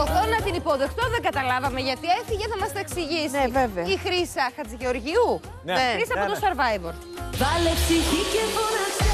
σηκωθώ να την υποδεχτώ, δεν καταλάβαμε γιατί έφυγε, θα μας τα εξηγήσει. Ναι, βέβαια. Η Χρύσα Χατζηγεωργίου. Ναι. Χρύσα από το Survivor. Βάλε ψυχή και φώναξε.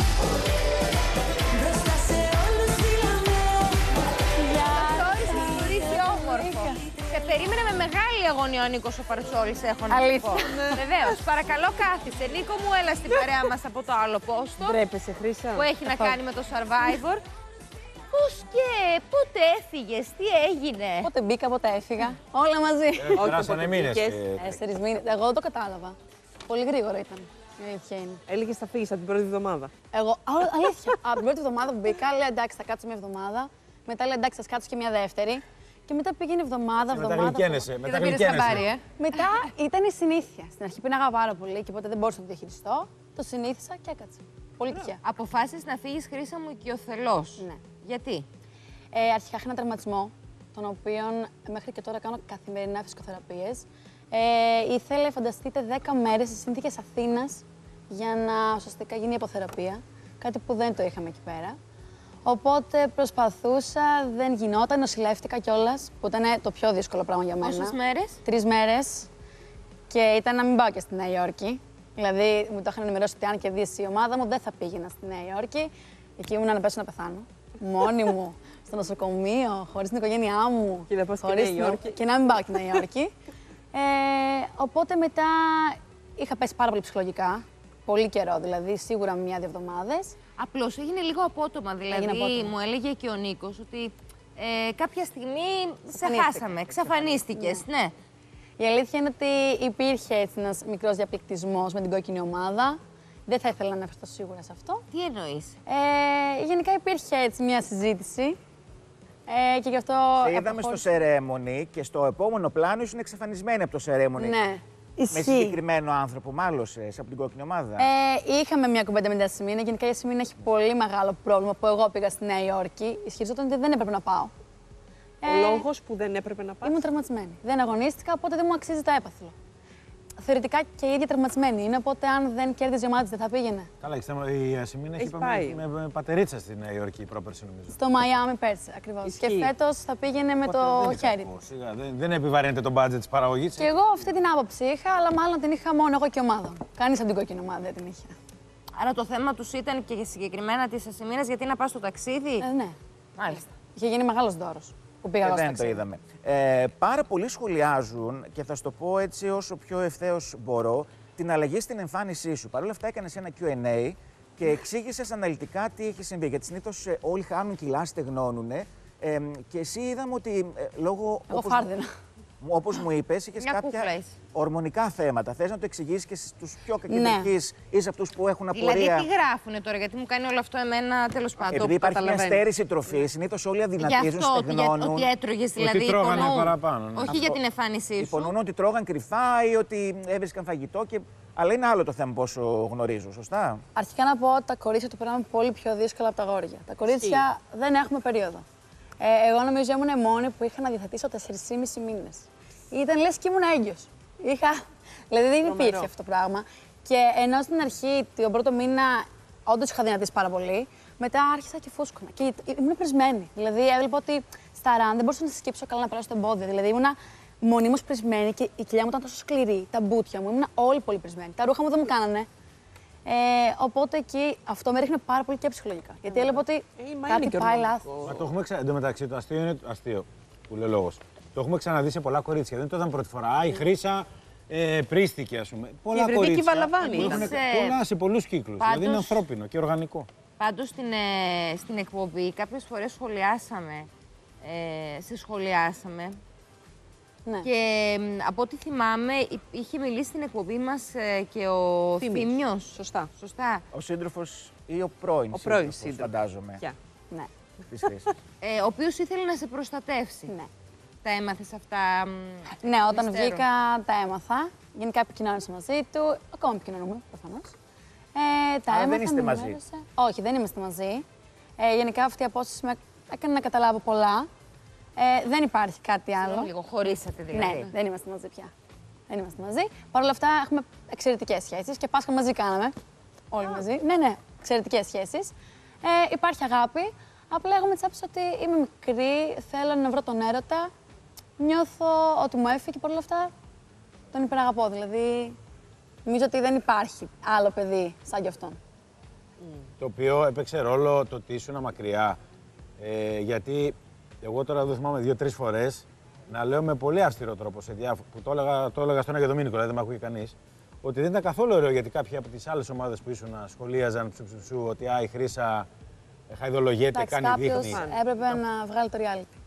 Μπροστά σε όλους φύλαμε. Παρτσόλης γνωρίζει όμορφο. Σε περίμενε με μεγάλη αγωνία ο Νίκος ο Παρτσόλης, έχω να σου πω. Βεβαίως, παρακαλώ κάθισε. Νίκο μου, έλα στην παρέα μας από το άλλο πόστο. Ντρέπεσαι, Χρύσα. Που έχει να κάνει με το Survivor. Πώς και πότε έφυγες, τι έγινε? Πότε μπήκα, πότε έφυγα. Όλα μαζί. Περάσανε μήνες. 4 μήνες. Εγώ δεν το κατάλαβα. Πολύ γρήγορα ήταν. Η αλήθεια είναι. Έλεγες θα φύγεις από την πρώτη εβδομάδα. Εγώ, αλήθεια. Από την πρώτη εβδομάδα που μπήκα, λέω εντάξει, θα κάτσω μια εβδομάδα. Μετά λέω εντάξει, θα κάτσω και μια δεύτερη. Και μετά πήγαινε εβδομάδα. Μετά γλυκαίνεσαι. Μετά ήταν η συνήθεια. Στην αρχή πίναγα πάρα πολύ και ποτέ δεν μπορούσα να το διαχειριστώ. Το συνήθισα και έκατσα. Πολύ τυχαία. Αποφάσισες να φύγεις, Χρύσα μου, οικειοθελώς. Ναι. Γιατί? Αρχικά είχα ένα τερματισμό, τον οποίο μέχρι και τώρα κάνω καθημερινά φυσικοθεραπείες. Ήθελε, φανταστείτε, 10 μέρες στις συνθήκες Αθήνας για να ουσιαστικά γίνει υποθεραπεία. Κάτι που δεν το είχαμε εκεί πέρα. Οπότε προσπαθούσα, δεν γινόταν, νοσηλεύτηκα κιόλας, που ήταν το πιο δύσκολο πράγμα για μένα. Πόσες μέρες? 3 μέρες. Και ήταν να μην πάω και στη Νέα Υόρκη. Δηλαδή, μου το είχαν ενημερώσει ότι αν κερδίσει η ομάδα μου, δεν θα πήγαινα στη Νέα Υόρκη. Εκεί ήμουν να πέσω να πεθάνω. Μόνη μου, στο νοσοκομείο, χωρίς την οικογένειά μου. Και να πάω στη Νέα Υόρκη. Και να μην πάω στη Νέα Υόρκη. Οπότε μετά είχα πέσει πάρα πολύ ψυχολογικά. Πολύ καιρό, δηλαδή, σίγουρα 1-2 εβδομάδες. Απλώς έγινε λίγο απότομα, δηλαδή μου έλεγε και ο Νίκος ότι κάποια στιγμή σε χάσαμε, εξαφανίστηκες, ναι. Η αλήθεια είναι ότι υπήρχε έτσι ένας μικρός διαπληκτισμός με την κόκκινη ομάδα. Δεν θα ήθελα να αναφερθώ σίγουρα σε αυτό. Τι εννοείς? Γενικά υπήρχε έτσι μια συζήτηση και γι' αυτό... Σε είδαμε στο Σερέμονι και στο επόμενο πλάνο ήσουν εξαφανισμένη από το Σερέμονι. Ναι. Με συγκεκριμένο άνθρωπο, μάλωσες από την κόκκινη ομάδα. Είχαμε μια κουβέντα με την Ιασημίνα. Γενικά η Ιασημίνα έχει πολύ μεγάλο πρόβλημα που εγώ πήγα στη Νέα Υόρκη. Ισχυριζόταν ότι δεν έπρεπε να πάω. Ο λόγος που δεν έπρεπε να πας? Ήμουν τραυματισμένη. Δεν αγωνίστηκα, οπότε δεν μου αξίζει το έπαθλο. Θεωρητικά και η ίδια τραυματισμένη είναι, οπότε αν δεν κέρδιζε η ομάδα της, δεν θα πήγαινε. Καλά, η Ιασημίνα έχει πάει με πατερίτσα στη Νέα Υόρκη πρόπερση, νομίζω. Στο Μαϊάμι πέρσι, ακριβώς. Και φέτος θα πήγαινε με το χέρι της. Δεν επιβαρύνεται το μπάτζετ της παραγωγής. Και εγώ αυτή την άποψη είχα, αλλά μάλλον την είχα μόνο εγώ και ομάδα. Κανείς από την κόκκινη ομάδα δεν την είχε. Άρα το θέμα τους ήταν και συγκεκριμένα της Ιασημίνας, γιατί να πας στο ταξίδι. Ναι. Μάλιστα. Είχε γίνει μεγάλος δώρος που πήγα εγώ στο δεν το είδαμε. Πάρα πολλοί σχολιάζουν, και θα σου το πω έτσι όσο πιο ευθέως μπορώ, την αλλαγή στην εμφάνισή σου. Παρ' όλα αυτά έκανες ένα Q&A και εξήγησες αναλυτικά τι έχει συμβεί. Γιατί συνήθως όλοι χάνουν κιλά, στεγνώνουν. Και εσύ είδαμε ότι λόγω. Όπως μου είπες, είχες κάποια ορμονικά θέματα. Θες να το εξηγήσεις και στους πιο κακεντρικείς ή σε αυτούς που έχουν απορία? Δηλαδή, τι γράφουνε τώρα, γιατί μου κάνει όλο αυτό εμένα, τέλος πάντων. Επειδή υπάρχει μια στέρηση τροφή, συνήθως όλοι αδυνατίζουν, στεγνώνουν. Ότι έτρωγες, δηλαδή. Ότι τρώγανε παραπάνω. Όχι αυτό, για την εμφάνισή σου. Υπονοούν ότι τρώγαν κρυφά ή ότι έβρισκαν φαγητό. Αλλά είναι άλλο το θέμα πόσο γνωρίζω, σωστά? Αρχικά να πω ότι τα κορίτσια το περνάμε πολύ πιο δύσκολα από τα αγόρια. Τα κορίτσια δεν έχουμε περίοδο. Εγώ νομίζω ήμουν η μόνη που είχα να διαθετήσω 4,5 μήνες. Ήταν λες και ήμουν έγκυος. Δηλαδή δεν υπήρχε αυτό το πράγμα. Και ενώ στην αρχή, τον πρώτο μήνα, όντως είχα δυνατήσει πάρα πολύ, μετά άρχισα και φούσκωνα. Και ήμουν πρισμένη. Δηλαδή έβλεπα ότι στα ραν δεν μπορούσα να σκύψω καλά να περάσω το εμπόδιο. Δηλαδή ήμουν μονίμως πρισμένη και η κοιλιά μου ήταν τόσο σκληρή. Τα μπουτια μου ήμουν όλοι πολύ πρισμένοι. Τα ρούχα μου δεν μου κάνανε. Οπότε εκεί αυτό με ρίχνε πάρα πολύ και ψυχολογικά. Γιατί έλεγα ότι κάτι πάει λάθος. Μα το έχουμε εν τω μεταξύ, το αστείο είναι αστείο που λέει λόγος. Το έχουμε ξαναδεί σε πολλά κορίτσια. Δεν το είδαμε πρώτη φορά. Η Χρύσα πρίστηκε, ας πούμε. Πολλά κορίτσια. Βαλαβάνη. Πολλά σε πολλούς κύκλους. Δηλαδή είναι ανθρώπινο και οργανικό. Πάντως στην εκπομπή κάποιες φορές σχολιάσαμε. Ναι. Και από ό,τι θυμάμαι, είχε μιλήσει στην εκπομπή μας και ο Θήμιος. Σωστά. Ο σύντροφος ή ο πρώην σύντροφος, φαντάζομαι. Ναι. Της Χρύσης. Ο οποίος ήθελε να σε προστατεύσει. Ναι. Τα έμαθες αυτά? Ναι, όταν βγήκα τα έμαθα. Γενικά επικοινώνησα μαζί του. Ακόμα επικοινωνούμε, προφανώς. Τα έμαθα, δεν είστε μαζί? Όχι, δεν είμαστε μαζί. Γενικά αυτή η απόσταση με έκανε να καταλάβω πολλά. Δεν υπάρχει κάτι άλλο. Λίγο χωρίσατε δηλαδή. Ναι, δεν είμαστε μαζί πια. Δεν είμαστε μαζί. Παρ' όλα αυτά έχουμε εξαιρετικές σχέσεις και Πάσχα μαζί κάναμε. Όλοι μαζί. Ναι, εξαιρετικές σχέσεις. Υπάρχει αγάπη, Απλά έχω με τσάψει ότι είμαι μικρή, θέλω να βρω τον έρωτα. Νιώθω ότι μου έφυγε και παρόλα αυτά τον υπεραγαπώ. Δηλαδή, νομίζω ότι δεν υπάρχει άλλο παιδί σαν κι αυτόν. Το οποίο έπαιξε ρόλο το ότι ήσουν μακριά. Γιατί εγώ τώρα δεν θυμάμαι 2-3 φορές να λέω με πολύ αυστηρό τρόπο που το έλεγα στον Άγιο Δομήνικο, δηλαδή δεν με ακούει κανείς, ότι δεν ήταν καθόλου ωραίο γιατί κάποιοι από τις άλλες ομάδες που ήσουν σχολίαζαν ψου ότι η Χρύσα χαϊδολογιέται, κάνει δείχνει. Κάποιος έπρεπε να βγάλει το reality.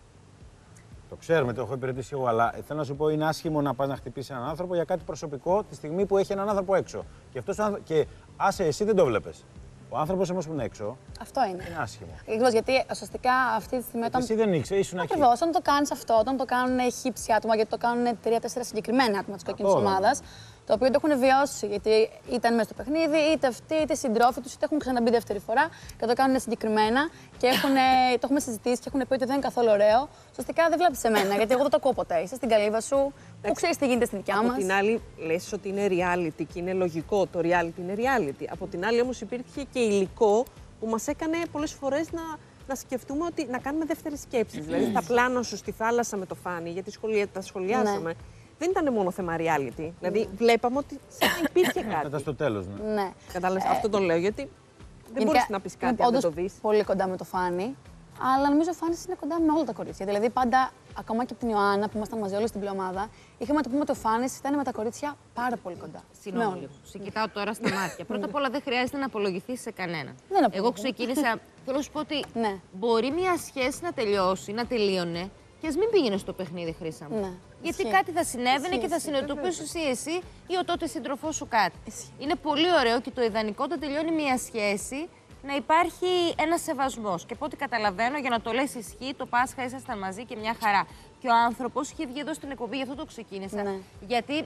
Το ξέρουμε, το έχω υπηρετήσει εγώ, αλλά θέλω να σου πω είναι άσχημο να πας να χτυπήσεις έναν άνθρωπο για κάτι προσωπικό τη στιγμή που έχει έναν άνθρωπο έξω. Και άσε, εσύ δεν το βλέπεις. Ο άνθρωπος όμως που είναι έξω. Αυτό είναι. Είναι άσχημο. Ακριβώς, γιατί ουσιαστικά αυτή τη στιγμή. Εσύ δεν ήξερες, ήσουν εκεί. Ακριβώς, όταν το κάνεις αυτό, όταν το κάνουν χύψη άτομα, γιατί το κάνουν 3-4 συγκεκριμένα άτομα της κόκκινης ομάδας, το οποίο το έχουν βιώσει, γιατί ήταν μέσα στο παιχνίδι, είτε αυτοί, είτε οι συντρόφοι τους, είτε έχουν ξαναμπεί δεύτερη φορά και το κάνουν συγκεκριμένα και το έχουμε συζητήσει και έχουν πει ότι δεν είναι καθόλου ωραίο. Ουσιαστικά δεν βλέπεις εμένα, γιατί εγώ δεν το ακούω ποτέ. Είσαι στην καλύβα σου, που ξέρεις τι γίνεται στη δικιά μας. Από την άλλη, λες ότι είναι reality και είναι λογικό. Το reality είναι reality. Από την άλλη, όμως, υπήρχε και υλικό που μας έκανε πολλές φορές να σκεφτούμε ότι να κάνουμε δεύτερες σκέψεις. Δηλαδή, στα πλάνα σου στη θάλασσα με το Φάνη, γιατί τα σχολιάσαμε. Ναι. Δεν ήταν μόνο θέμα reality. Δηλαδή, βλέπαμε ότι σαν να υπήρχε κάτι. Μετά στο τέλος, ναι. Ναι. Κατάλαβες, αυτό το λέω, γιατί δεν μπορείς να πεις κάτι αν δεν το δεις. Πολύ κοντά με το Φάνη, αλλά νομίζω ο Φάνης είναι κοντά με όλα τα κορίτσια. Δηλαδή, πάντα, ακόμα και από την Ιωάννα που ήμασταν μαζί όλοι στην πλειομάδα, είχαμε να το πούμε ότι ο Φάνης ήταν με τα κορίτσια πάρα πολύ κοντά. Συγγνώμη, σε κοιτάω τώρα στα μάτια. Πρώτα απ' όλα δεν χρειάζεται να απολογηθείς σε κανέναν. Δεν Εγώ ξεκίνησα. Θέλω να σου πω ότι Ναι. μπορεί μια σχέση να τελειώσει, να τελείωνε και ας μην πήγαινε στο παιχνίδι, Χρύσα μου. Ναι. Γιατί Ισχύει. κάτι θα συνέβαινε και θα Ισχύει. συνειδητοποιήσεις εσύ ή ο τότε σύντροφός σου κάτι. Είναι πολύ ωραίο και το ιδανικό όταν τελειώνει μια σχέση να υπάρχει ένα σεβασμός. Και από ό,τι καταλαβαίνω, για να το λες ισχύει, το Πάσχα ήσασταν μαζί και μια χαρά. Και ο άνθρωπος είχε βγει εδώ στην εκπομπή, γι' αυτό το ξεκίνησα. Ναι. Γιατί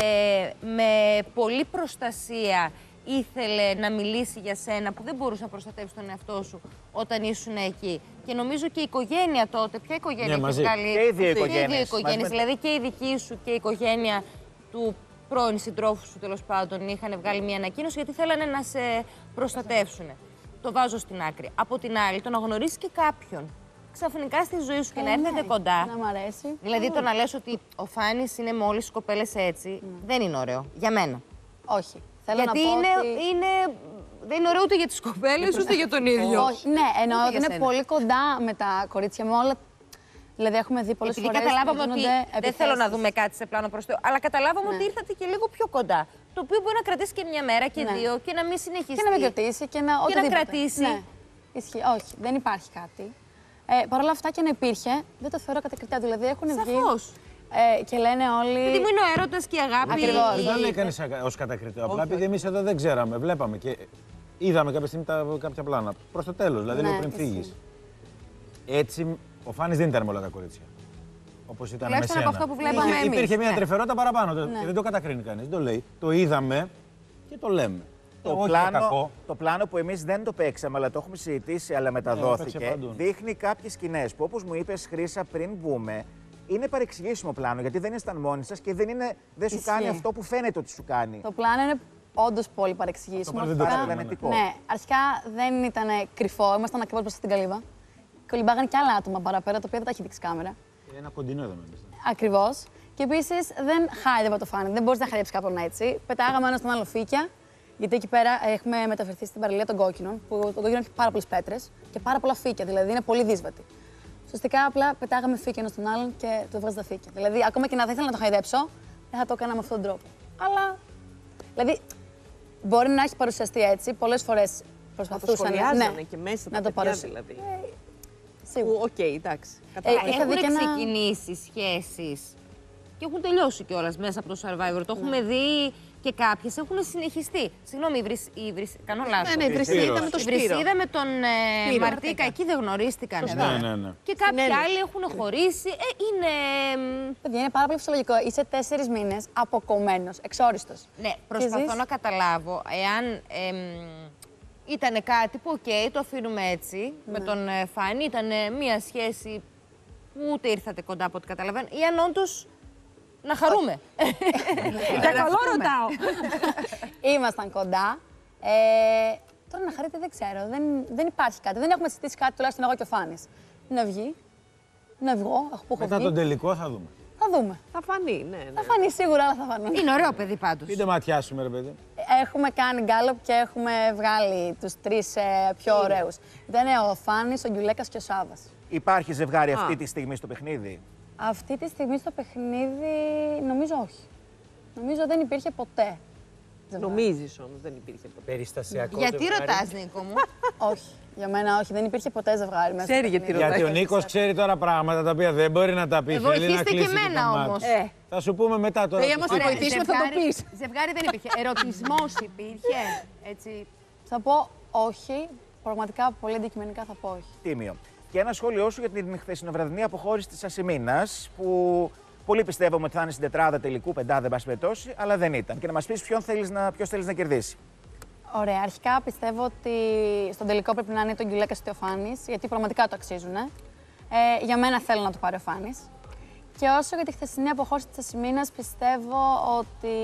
με πολλή προστασία ήθελε να μιλήσει για σένα, που δεν μπορούσε να προστατεύσει τον εαυτό σου όταν ήσουν εκεί. Και νομίζω και η οικογένεια τότε, ποια οικογένεια Ναι, έχει μαζί. βγάλει. Και οι δύο Και οι δύο οικογένειες. οικογένειες, δηλαδή και η δική σου και η οικογένεια του πρώην συντρόφου σου, τέλος πάντων, είχαν βγάλει μια ανακοίνωση γιατί θέλανε να σε προστατεύσουν. Το βάζω στην άκρη. Από την άλλη, το να γνωρίσεις και κάποιον ξαφνικά στη ζωή σου και να έρθετε κοντά. Να μ' αρέσει. Δηλαδή το να λες ότι ο Φάνης είναι με όλες τις κοπέλες έτσι, δεν είναι ωραίο. Για μένα. Όχι. Θέλω Γιατί να πω δεν είναι ωραίο ούτε για τις κοπέλες, ούτε για τον ίδιο. Όχι, ναι, εννοώ Ούτε ότι για είναι σένα. πολύ κοντά με τα κορίτσια, με όλα. Δηλαδή, έχουμε δει πολλές Επειδή φορές. καταλάβαμε να ότι γίνονται δεν θέλω να επιθέσεις. δούμε κάτι σε πλάνο προς Θεού, αλλά καταλάβαμε ότι ήρθατε και λίγο πιο κοντά. Το οποίο μπορεί να κρατήσει και μια μέρα και Ναι. δύο και να μην συνεχίσει. Και να μην κρατήσει και να. Και να οτιδήποτε. κρατήσει. Ναι. Ισχύει. Όχι, δεν υπάρχει κάτι. Παρ' όλα αυτά και να υπήρχε, δεν το θεωρώ κατακριτέα. Δηλαδή, έχουν βγει. Σαφώς. Και λένε όλοι. Γιατί μου είναι ο έρωτας και η αγάπη. Ακριβώς. Δεν το έκανε ως κατακριτέο. Απλά επειδή εμείς εδώ δεν ξέραμε, βλέπαμε και είδαμε κάποια στιγμή κάποια πλάνα. Προς το τέλος, δηλαδή Ναι, λίγο πριν ισχύει. φύγεις. Έτσι, ο Φάνης δεν ήταν με όλα τα κορίτσια. Όπως ήταν με Τουλάχιστον σένα. από αυτό που βλέπαμε εμείς. Υπήρχε μια Ναι. τρυφερότητα παραπάνω και δεν το κατακρίνει κανείς. Το λέει. Το είδαμε και το λέμε. Όχι κακό. Το πλάνο που εμείς δεν το παίξαμε, αλλά το έχουμε συζητήσει, αλλά έπαιξε μεταδόθηκε, παντού. δείχνει κάποιες σκηνές που, όπως μου είπες, Χρύσα, πριν μπούμε, είναι παρεξηγήσιμο πλάνο, γιατί δεν ήσταν μόνοι σας και δεν σου Ισχύει. κάνει αυτό που φαίνεται ότι σου κάνει. Το πλάνο είναι όντως πολύ παρεξηγήσιμο. Το δεν το Αρχικά- ξέρουμε, ναι. Ναι, αρχικά δεν ήταν κρυφό, ήμασταν ακριβώς μπροστά στην καλύβα. Κολυμπάγαν και άλλα άτομα παραπέρα, τα οποία δεν τα έχει δείξει κάμερα. Ένα κοντινό είδαμε εμείς. Ακριβώς. Και επίσης δεν χάιδευα το Φάνη, δεν μπορείς να χαϊδέψεις κάποιον έτσι. Πετάγαμε ένα στον άλλο φύκια, γιατί εκεί πέρα έχουμε μεταφερθεί στην παραλία των κόκκινων, που το κόκκινο έχει πάρα πολλές πέτρες και πάρα πολλά φύκια, δηλαδή είναι πολύ δύσβατη. Ουσιαστικά απλά πετάγαμε φύκια ένα στον άλλον και του έβγαζα τα φύκια. Δηλαδή, ακόμα και να θα ήθελα να το χαϊδέψω, δεν θα το έκανα με αυτόν τον τρόπο. Αλλά. Δηλαδή, μπορεί να έχει παρουσιαστεί έτσι, πολλές φορές Θα το προσπαθούσαν σχολιάζανε και μέσα να τα το παιδιά παρουσιάσουν. δηλαδή. Σίγουρα. Οκ, εντάξει. Κατάλαβα. είχα Έχουν δει και ένα- ξεκινήσει σχέσεις και έχουν τελειώσει κιόλας μέσα από το Survivor. Το έχουμε δει και κάποιες έχουν συνεχιστεί. Συγγνώμη, κάνω λάθος. Ναι, η Βρυσίδα με το Η Σπύρο. Βρυσίδα με τον Σπύρο. Μαρτίκα, εκεί δεν γνωρίστηκαν. Ναι. Και κάποιοι Συνένεση. άλλοι έχουν χωρίσει. Είναι. Παιδιά, είναι πάρα πολύ φυσιολογικό. Είσαι 4 μήνες αποκομμένος, εξόριστος. Ναι, προσπαθώ ζεις- να καταλάβω εάν ήταν κάτι που, οκ, το αφήνουμε έτσι με τον Φάνη. Ήταν μια σχέση που ούτε ήρθατε κοντά από ό,τι καταλαβαίνω. Ή αν όντως να χαρούμε. Για καλό ρωτάω. Ήμασταν κοντά. Τώρα να χαρείτε δεν ξέρω. Δεν υπάρχει κάτι. Δεν έχουμε συζητήσει κάτι, τουλάχιστον εγώ και ο Φάνης. Να βγει. Να βγω. Που έχω Μετά βγει. τον τελικό θα δούμε. Θα δούμε. Θα φανεί, ναι. Θα φανεί σίγουρα, αλλά θα φανούν. Είναι ωραίο παιδί πάντως. Πείτε ματιά σου, ρε παιδί. Έχουμε κάνει γκάλωπ και έχουμε βγάλει τους 3 πιο ωραίους. Δεν είναι ο Φάνης, ο Γκιουλέκας και ο Σάββας. Υπάρχει ζευγάρι αυτή τη στιγμή στο παιχνίδι? Αυτή τη στιγμή στο παιχνίδι νομίζω όχι. Νομίζω δεν υπήρχε ποτέ. Νομίζεις όμως δεν υπήρχε ποτέ. Περιστασιακό. Γιατί ζευγάρι. ρωτάς, Νίκο μου? Όχι. Για μένα όχι. Δεν υπήρχε ποτέ ζευγάρι μέσα. Ξέρει στο γιατί παιχνίδι. Γιατί ο Νίκος ξέρει τώρα πράγματα τα οποία δεν μπορεί να τα πει. Θέλει να Βοηθήστε κλείσει και εμένα το μάτι. όμως. Θα σου πούμε μετά τώρα. Άμα σε Ωραία, βοηθήσουμε θα το πεις. Ζευγάρι δεν υπήρχε. Ερωτισμός υπήρχε. Έτσι. Θα πω όχι. Πραγματικά πολύ αντικειμενικά θα πω όχι. Τίμιο. Και ένα σχόλιο σου για την χθεσινοβραδινή αποχώρηση της Ασημίνας, που πολλοί πιστεύουμε ότι θα είναι στην τετράδα τελικού, πεντάδα, εν πάση περιπτώσει, αλλά δεν ήταν. Και να μας πεις ποιος θέλεις να κερδίσει. Ωραία. Αρχικά πιστεύω ότι στον τελικό πρέπει να είναι το Γκιουλέκας και ο Φάνης, γιατί πραγματικά το αξίζουν. Για μένα θέλω να το πάρει ο Φάνης. Και όσο για τη χθεσινή αποχώρηση της Ασημίνας, πιστεύω ότι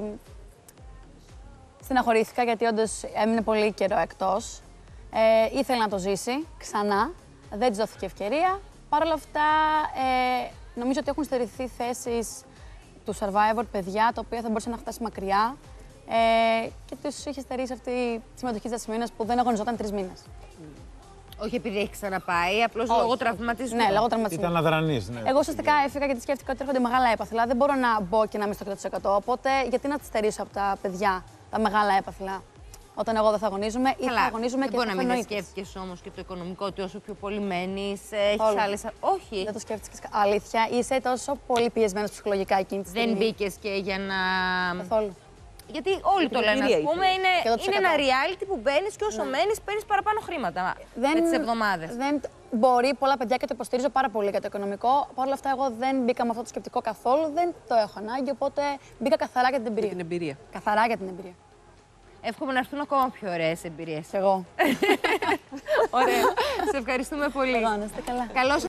στεναχωρήθηκα γιατί όντως έμεινε πολύ καιρό εκτός. Ήθελε να το ζήσει ξανά, δεν της δόθηκε ευκαιρία. Παρ' όλα αυτά, νομίζω ότι έχουν στερηθεί θέσεις του Survivor παιδιά, τα οποία θα μπορούσαν να φτάσει μακριά. Και τους είχε στερήσει αυτή η συμμετοχή της Ασημίνας που δεν αγωνιζόταν 3 μήνες. Όχι επειδή έχει ξαναπάει, απλώς λόγω τραυματισμού. Ναι, λόγω τραυματισμού. Ήταν αδρανής, ναι. Εγώ ουσιαστικά έφυγα γιατί σκέφτηκα ότι έρχονται μεγάλα έπαθλα. Δεν μπορώ να μπω και να είμαι στο 100%. Οπότε γιατί να τη στερήσω από τα παιδιά τα μεγάλα έπαθλα, όταν εγώ δεν θα αγωνίζομαι ή θα αγωνίζομαι και θα δεν μπορεί να μην εννοείται. σκέφτηκες όμως και το οικονομικό, ότι όσο πιο πολύ μένεις, έχεις Όλο. άλλες. Όχι. Δεν το σκέφτηκες. Αλήθεια, είσαι τόσο πολύ πιεσμένος ψυχολογικά εκείνη τη στιγμή. Δεν μπήκες και για να. Καθόλου. Γιατί όλοι το την λένε, εμπειρία ας πούμε, Και εγώ είναι ένα reality που μπαίνεις και όσο μένεις, παίρνεις παραπάνω χρήματα με τις εβδομάδες. Δεν μπορεί πολλά παιδιά και το υποστηρίζω πάρα πολύ για το οικονομικό. Παρ' όλα αυτά, εγώ δεν μπήκα με αυτό το σκεπτικό καθόλου. Δεν το έχω ανάγκη, οπότε μπήκα καθαρά για την εμπειρία. Την εμπειρία. Καθαρά για την εμπειρία. Εύχομαι να έρθουν ακόμα πιο ωραίες εμπειρίες. Και εγώ. Ωραία. Σε ευχαριστούμε πολύ. Εγώ, να είστε καλά. Καλώς